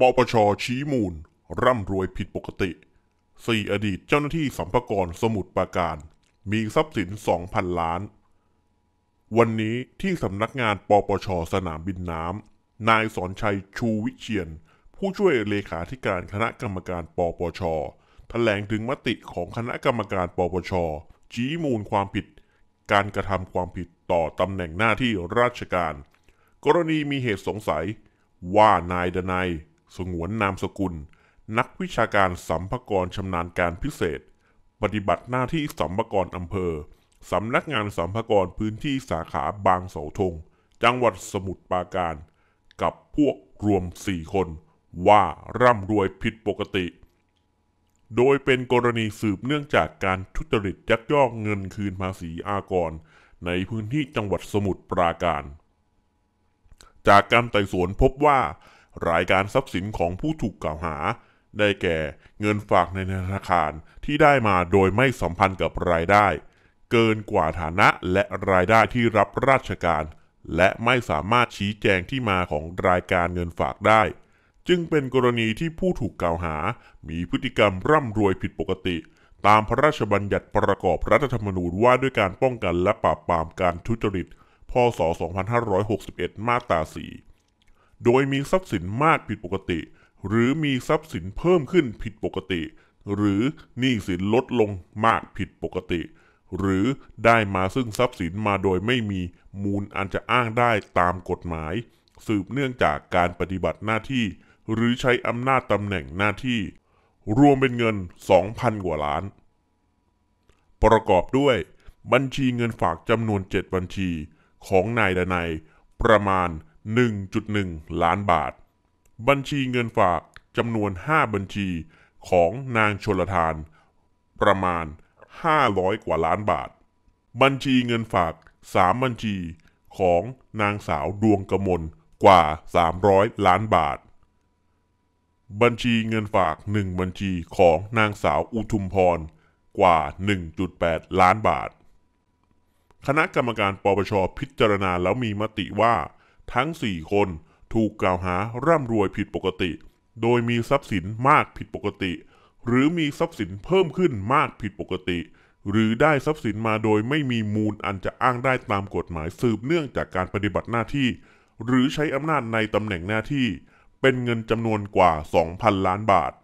ปปช.ชี้มูลร่ำรวยผิดปกติ4อดีตเจ้าหน้าที่สรรพากรสมุทรปราการมีทรัพย์สิน 2,000 ล้านวันนี้ที่สำนักงานปปช.สนามบินน้ำนายสอนชัยชูวิเชียรผู้ช่วยเลขาธิการคณะกรรมการปปช.แถลงถึงมติของคณะกรรมการปปช.ชี้มูลความผิดการกระทำความผิดต่อตำแหน่งหน้าที่ราชการกรณีมีเหตุสงสัยว่านายดนัยสงวนนามสกุลนักวิชาการสัมภากรชำนาญการพิเศษปฏิบัติหน้าที่สัมภากรอำเภอสำนักงานสัมภากรพื้นที่สาขาบางเสาธงจังหวัดสมุทรปราการกับพวกรวม4คนว่าร่ำรวยผิดปกติโดยเป็นกรณีสืบเนื่องจากการทุจริตยักยอกเงินคืนภาษีอากรในพื้นที่จังหวัดสมุทรปราการจากการไต่สวนพบว่ารายการทรัพย์สินของผู้ถูกกล่าวหาได้แก่เงินฝากในธนาคารที่ได้มาโดยไม่สัมพันธ์กับรายได้เกินกว่าฐานะและรายได้ที่รับราชการและไม่สามารถชี้แจงที่มาของรายการเงินฝากได้จึงเป็นกรณีที่ผู้ถูกกล่าวหามีพฤติกรรมร่ำรวยผิดปกติตามพระราชบัญญัติประกอบรัฐธรรมนูญว่าด้วยการป้องกันและปราบปรามการทุจริตพ.ศ. 2561 มาตรา 4 โดยมีทรัพย์สินมากผิดปกติหรือมีทรัพย์สินเพิ่มขึ้นผิดปกติหรือหนี้สินลดลงมากผิดปกติหรือได้มาซึ่งทรัพย์สินมาโดยไม่มีมูลอันจะอ้างได้ตามกฎหมายสืบเนื่องจากการปฏิบัติหน้าที่หรือใช้อำนาจตำแหน่งหน้าที่รวมเป็นเงิน 2,000 กว่าล้านประกอบด้วยบัญชีเงินฝากจำนวน 7 บัญชีของนายดนัยประมาณ 1.1 ล้านบาทบัญชีเงินฝากจำนวน 5 บัญชีของนางชลทานประมาณ 500 กว่าล้านบาทบัญชีเงินฝาก 3 บัญชีของนางสาวดวงกมลกว่า 300 ล้านบาทบัญชีเงินฝาก 1 บัญชีของนางสาวอุทุมพรกว่า 1.8 ล้านบาทคณะกรรมการปปช.พิจารณาแล้วมีมติว่าทั้ง 4 คนถูกกล่าวหาร่ำรวยผิดปกติโดยมีทรัพย์สินมากผิดปกติหรือมีทรัพย์สินเพิ่มขึ้นมากผิดปกติหรือได้ทรัพย์สินมาโดยไม่มีมูลอันจะอ้างได้ตามกฎหมายสืบเนื่องจากการปฏิบัติหน้าที่หรือใช้อำนาจในตำแหน่งหน้าที่เป็นเงินจำนวนกว่า 2,000 ล้านบาท